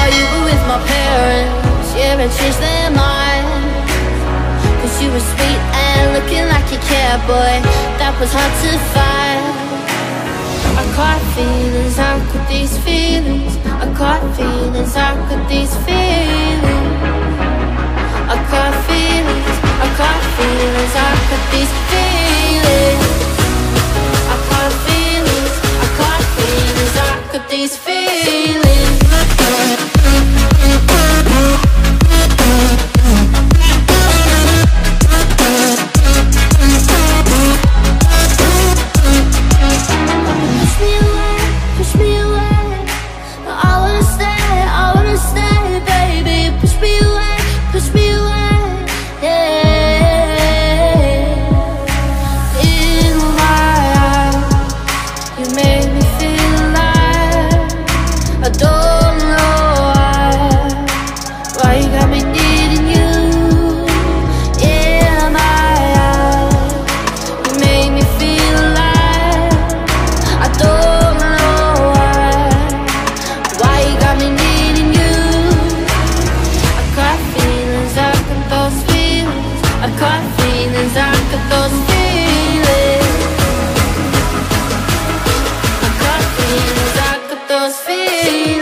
while you were with my parents. Yeah, I changed their mind, 'cause you were sweet and looking like you cared, boy. That was hard to find. I caught feelings, how could these feelings? I caught feelings, how could these feelings? I caught feelings, I caught feelings, how could these feelings? I caught feelings, I caught feelings, how could these feelings? Push me away, I wanna stay, baby. Push me away, yeah. In my eyes, you made me feel alive. I don't know why you got me needing you. In my eyes, you made me feel alive. I don't know why you got me needing you. I caught feelings, I got those feelings. I caught feelings, I got those feelings. I caught feelings, I got those feelings.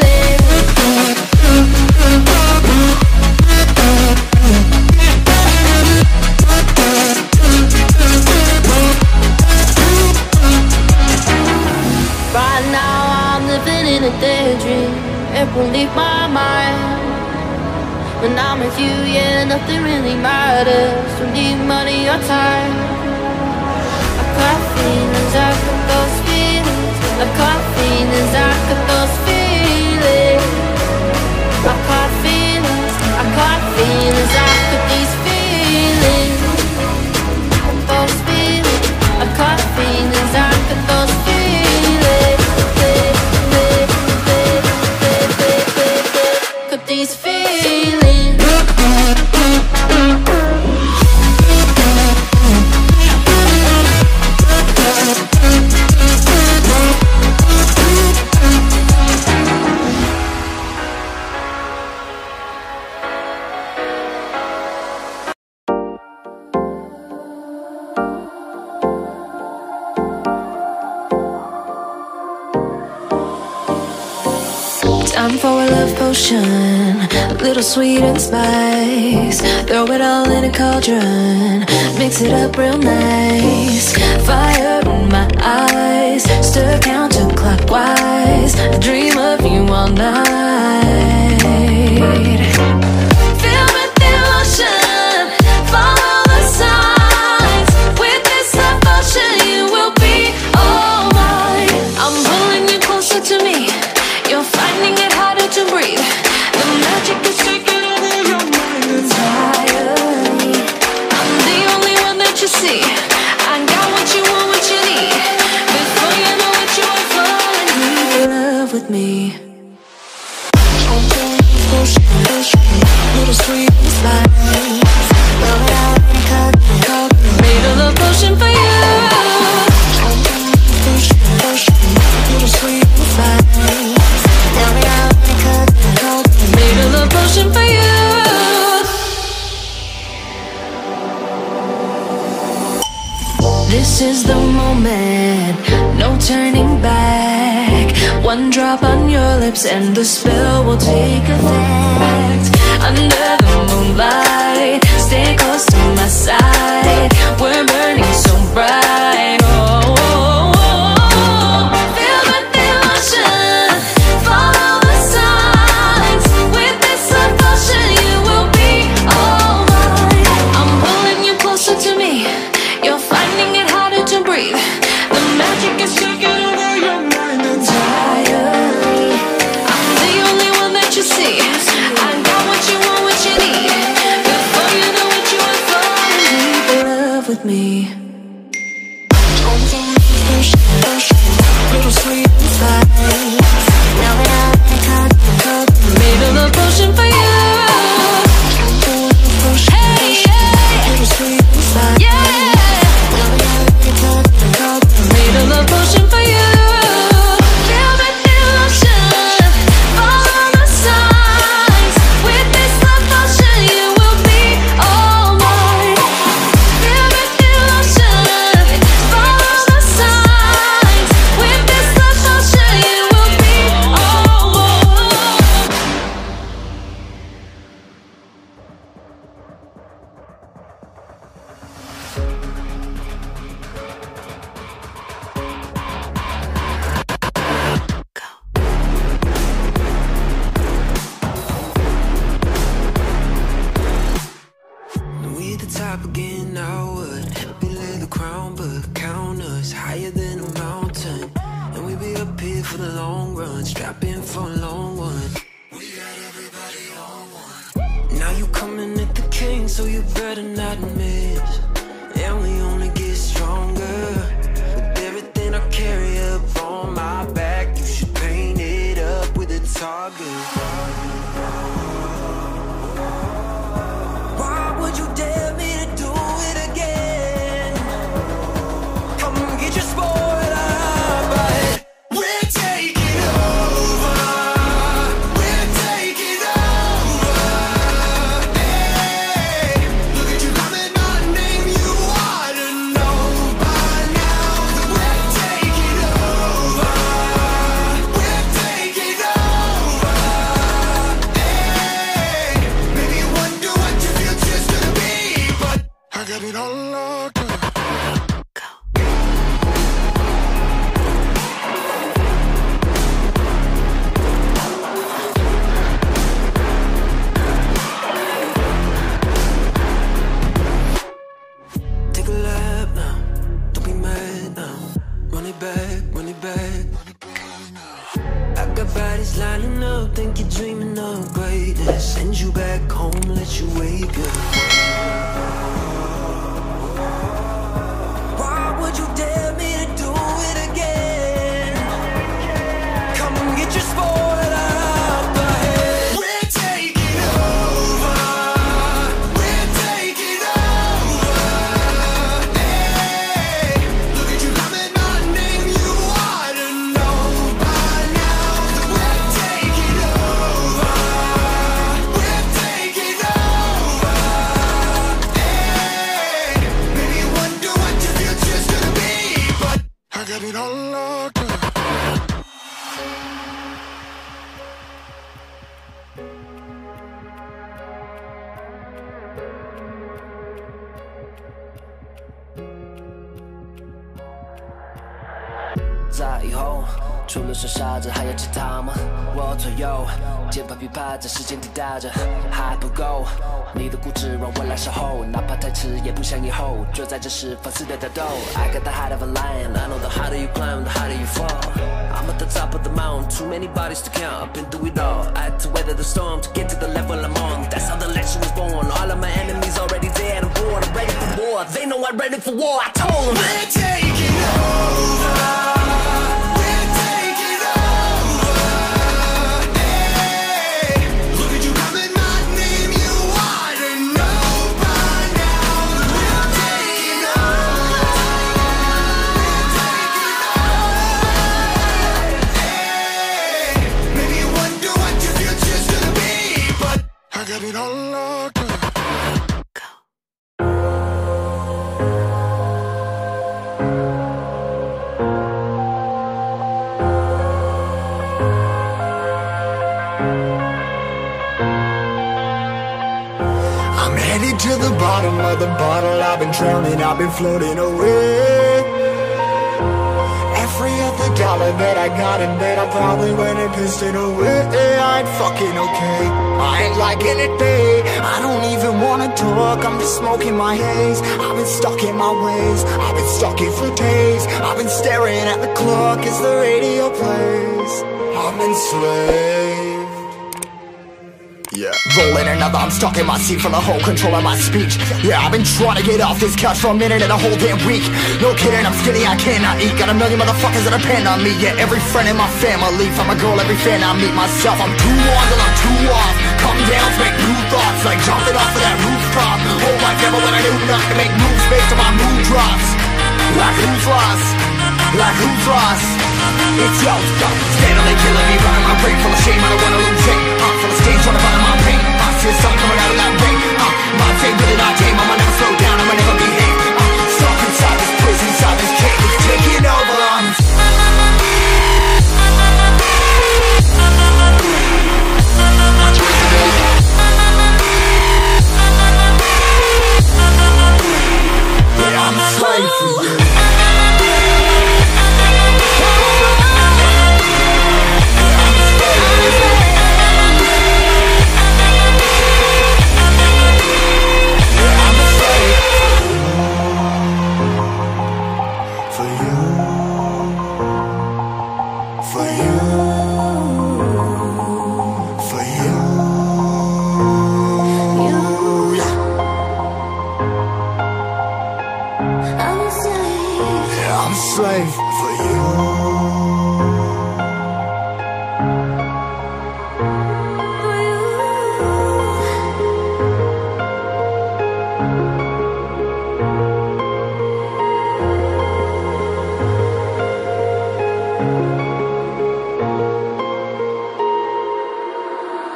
Right now I'm living in a daydream. It won't leave my mind. When I'm with you, yeah, nothing really matters. Don't need money or time. I got feelings, I got those feelings. I got feelings, I got those feelings. I got feelings, I got feelings, I got these feelings. Those feelings, I got feelings, I got those feelings. Got these feelings. Time for a love potion, a little sweet and spice. Throw it all in a cauldron, mix it up real nice. Fire in my eyes, stir counterclockwise. I dream of you all night. Feel with devotion, follow the signs. With this devotion, you will be all mine. I'm pulling you closer to me. You're finding it harder to breathe. The magic is taking over your mind entirely. I'm the only one that you see. I got what you want, what you need. Before you know it, you are falling in love with me. Little sweet spice. Made a love potion for you. Little sweet spice. Made a love potion for you. This is the moment, no turning back. One drop on your lips and the spell will take effect. Under the moonlight, stay close to my side. We're burning so bright. Oh, oh, oh. Feel the devotion, follow the signs. With this devotion, you will be all mine. I'm pulling you closer to me. You're finding it harder to breathe. The magic is taking over your mind entirely. I'm the only one that you see. I got what you want, what you need. Before you know it, you are falling deep in love with me. Little sweet spice. Made a love potion for you. Hey, yeah. Little sweet spice. Yeah. Made a love potion for you. Feel the devotion, follow the signs. so you better not miss. And we only get stronger with everything I carry up on my back. You should paint it up with a target. Why would you dare me to do it again? Come get your spoiler, but we're taking over. We're taking over. Hey, look at you loving my name. You ought to know by now that we're taking over. We're taking over. Hey, maybe you wonder what your future's gonna be, but I got it all locked up. Take a lap now, don't be mad now. Run it back, run it back. I got bodies lining up, think you're dreaming of greatness. Send you back home, let you wake up. Why would you dare me to do it again? Come and get your spoiler out the head. We're taking over. We're taking over. Hey, look at you loving my name. You ought to know by now that we're taking over. We're taking over. Hey, maybe you wonder what your future's gonna be, but I got it all locked up.在以后，除了说傻子，还有其他吗？我左右，键盘琵琶在时间滴答着，还不够。你的固执让我来守候，哪怕太迟也不想以后。就在这时放肆的挑逗。I got the heart of a lion, I know the harder you climb, the harder you fall. I'm at the top of the mountain, too many bodies to count. I've been through it all. I had to weather the storm to get to the level I'm on. That's how the legend was born. All of my enemies already dead. I'm bored, I'm ready for war. They know I'm ready for war. I told them we're taking over. We're taking over. Hey, look at you loving my name. You ought to know by now that we're taking over. Hey, maybe you wonder what your future's gonna be, but I got it all locked up. I'm headed to the bottom of the bottle. I've been drowning, I've been floating away. Every other dollar that I got in bed, I probably went and pissed it away. I ain't fucking okay, I ain't liking it, babe. I don't even wanna talk, I'm just smoking my haze. I've been stuck in my ways, I've been stuck here for days. I've been staring at the clock as the radio plays. I'm enslaved. Yeah, rolling another, I'm stuck in my seat from the whole control of my speech. Yeah, I've been trying to get off this couch for a minute and a whole damn week. No kidding, I'm skinny, I cannot eat. Got a million motherfuckers that depend on me. Yeah, every friend in my family, from a girl, every fan I meet myself. I'm too on till I'm too off. Come down to make new thoughts, like jumping off of that rooftop. Hold my camera when I do not to make moves based on my mood drops. Like who's lost? Like who's lost? It's yo, steadily killing me, running my brain full of shame. I don't wanna lose it. Full of stage, trying to find my pain. I see the sun coming out of that rain. My day really not tame. I'ma never slow down, I'ma never behave. Stuck inside this prison, inside this cage, it's taking over. Yeah, I'm a slave for you.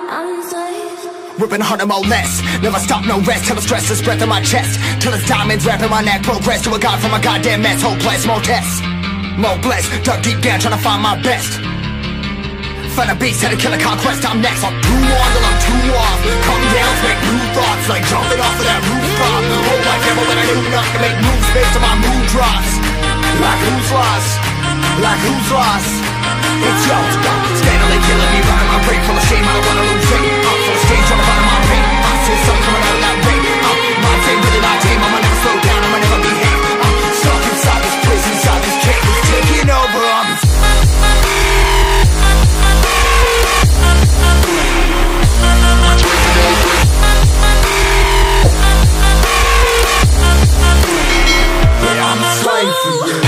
Ripping harder, more less. Never stop, no rest. Till the stress is breath in my chest. Till it's diamonds wrapping my neck. Progress to a god from a goddamn mess. Hopeless, more tests, more blessed. Dug deep down trying to find my best. Find a beast, had to kill a conquest. I'm next. I'm too on till I'm too off. Calm down, make new thoughts. Like jumping off of that rooftop. Hold my camera when I do not to make moves based on my mood drops. Like who's lost? Like who's lost? It's yours. Steadily killing me, running my brain full of shame. I don't wanna lose it. I'm full of stage, trying to run my pain. I see the sun coming out of that rain. My team, really my team. I'ma never slow down, I'ma never behave. I'm stuck inside this prison, inside this cage. It's taking over. I'm a slave for you.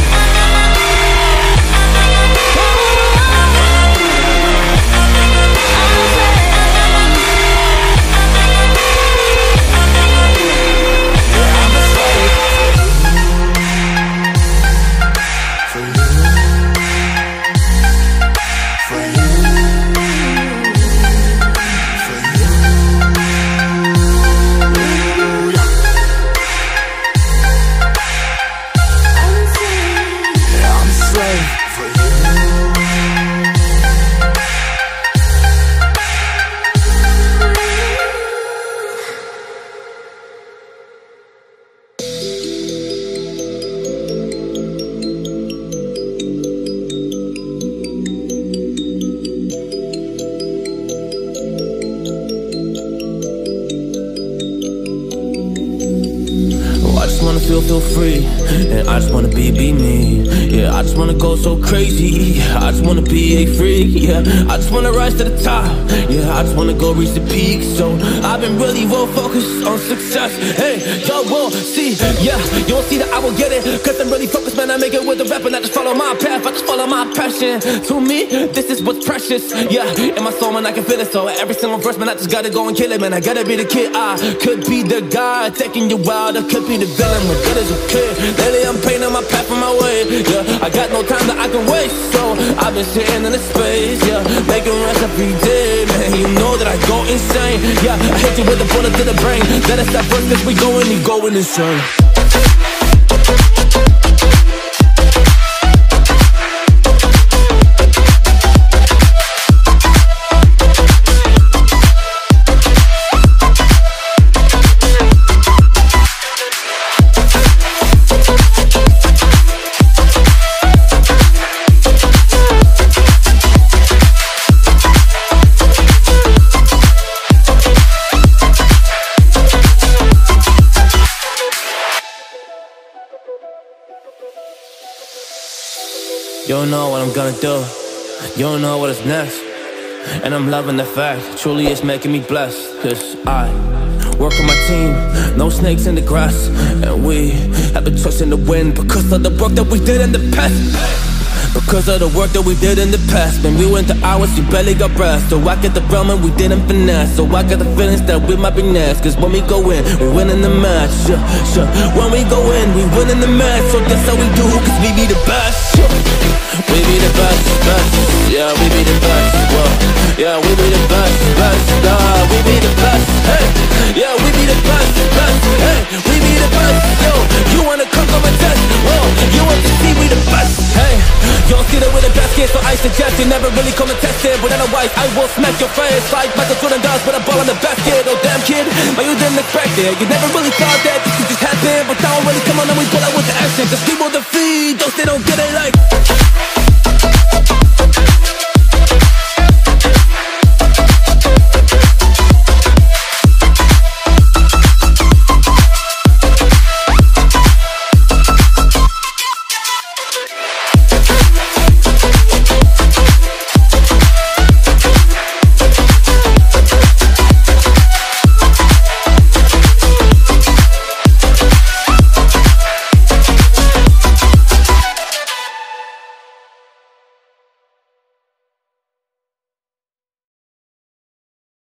Feel free, and I just wanna be me. Yeah, I just wanna go so crazy. Yeah, I just wanna be a freak. Yeah, I just wanna rise to the top. Yeah, I just wanna go reach the peak. So I've been really well focused on success. Hey, y'all will see. Yeah, you won't see that I will get it. Cause I'm really focused, man. I make it with the rap and I just follow my path. I just follow my passion. To me, this is what's precious. Yeah, in my soul, man, I can feel it. So every single verse, man, I just gotta go and kill it, man. I gotta be the kid. I could be the guy taking you wild. I could be the villain. Good as a kid. Lately I'm painting my path on my way. Yeah, I got no time that I can waste. So I've been sitting in the space. Yeah, making rest every day. Man, you know that I go insane. Yeah, I hit you with a bullet to the brain. Let us stop first cause we going insane. You don't know what I'm gonna do. You don't know what is next. And I'm loving the fact, truly it's making me blessed. Cause I work on my team, no snakes in the grass. And we have been trusting the wind because of the work that we did in the past. Because of the work that we did in the past. When we went to hours, we barely got rest. So I get the realm and we didn't finesse. So I got the feelings that we might be next. Cause when we go in, we win in the match. When we go in, we win in the match. So that's how we do, cause we be the best. We be the best, best. Yeah, we be the best. Whoa. Yeah, we be the best, best. We be the best. Hey, yeah, we be the best, best. Hey, we be the best. Yo, you wanna come a test? Whoa, you want to see we the best? Hey, you don't see that we're the best kid, so I suggest you never really come and test it. But otherwise, I will smack your face like Michael Jordan does with a ball on the basket. Oh damn kid, but you didn't expect it. You never really thought that this could just happen. But now really come on and we pull out with the action. Cause people defeat those they don't get it like.